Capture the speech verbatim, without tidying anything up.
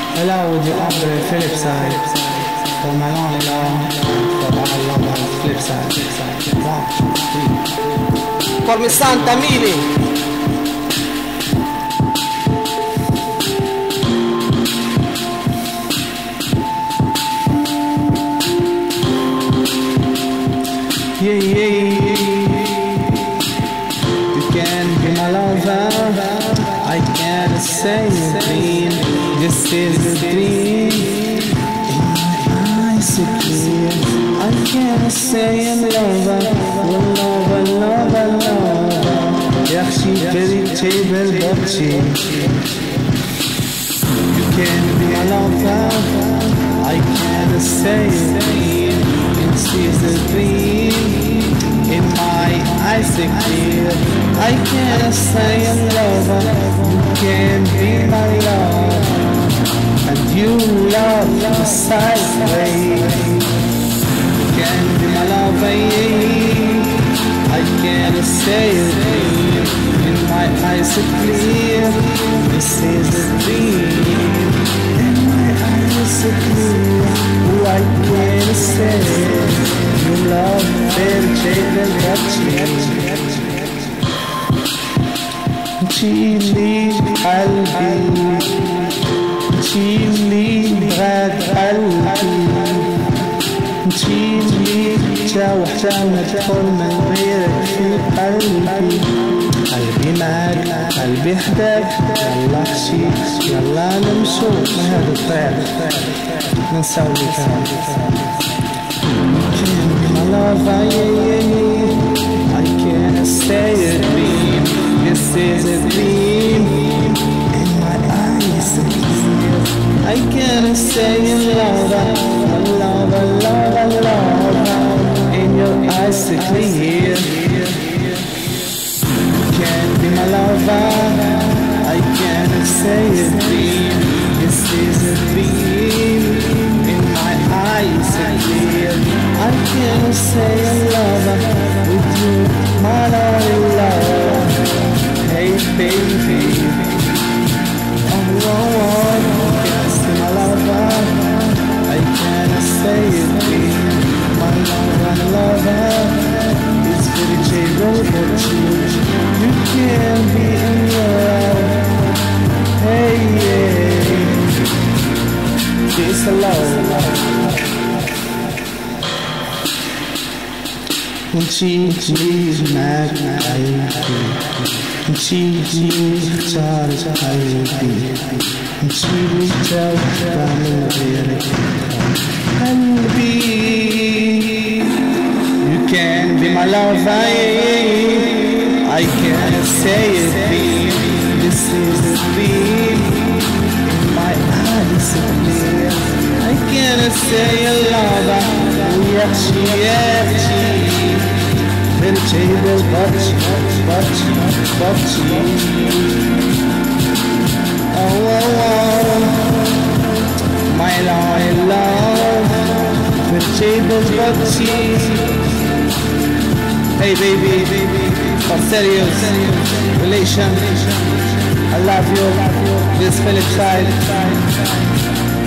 Hello, would you offer a Filipside for my long love, for my love on Filipside? One, two, three. For mi Santa Mili. Yeah, yeah, yeah. You can be my lover, I can't say a dream. This is a dream. In my eyes so clear, I can't say I'm lover. Lover, lover, lover. Yaxshi vegetable bocce. You can be my lover, I can't say a dream. This is a dream. In my eyes so clear, I can't say I'm lover. You can be my love, and you love the sideways. You can be my lover, yeah. I can't say a dream. In my eyes so clear, this is a dream. In my eyes so clear, oh, I can't say you love very gentle touch. Chili قلبي تشيلي غاد قلبي تشيلي تشاوح تاونا تدخل من غيرك في قلبي قلبي معاك قلبي حداك يلا خشي يلا نمشو من هاد الطريق ننساو اللي كان my love, yeah, yeah, yeah. I can't say a dream. This is a dream. In my eyes so clear, I can't say a lover, a lover, lover, lover. In your eyes so clear, you can't be my lover. I can't say a dream. This is a dream. In my eyes so clear, I can't say I love her with you, my lonely love. Hey baby, oh, oh, oh, can't say my lover. I can't say it, baby. My lover, lover is very terrible, but you, you can't be in love. Hey, yeah, this alone. نمشي معاك قلبي نمشي نختار قلبي نمشي نتوفى من غيرك قلبي. You can be my lover, I can't say a dream. This is a dream. In my eyes so clear, I can't say a lover. Yaxshi, yaxshi. Vegetable bocce, bocce, bocce. Oh, oh, oh. My love, I love vegetable bocce. Hey baby, for serious relation, I love you. This Filipside.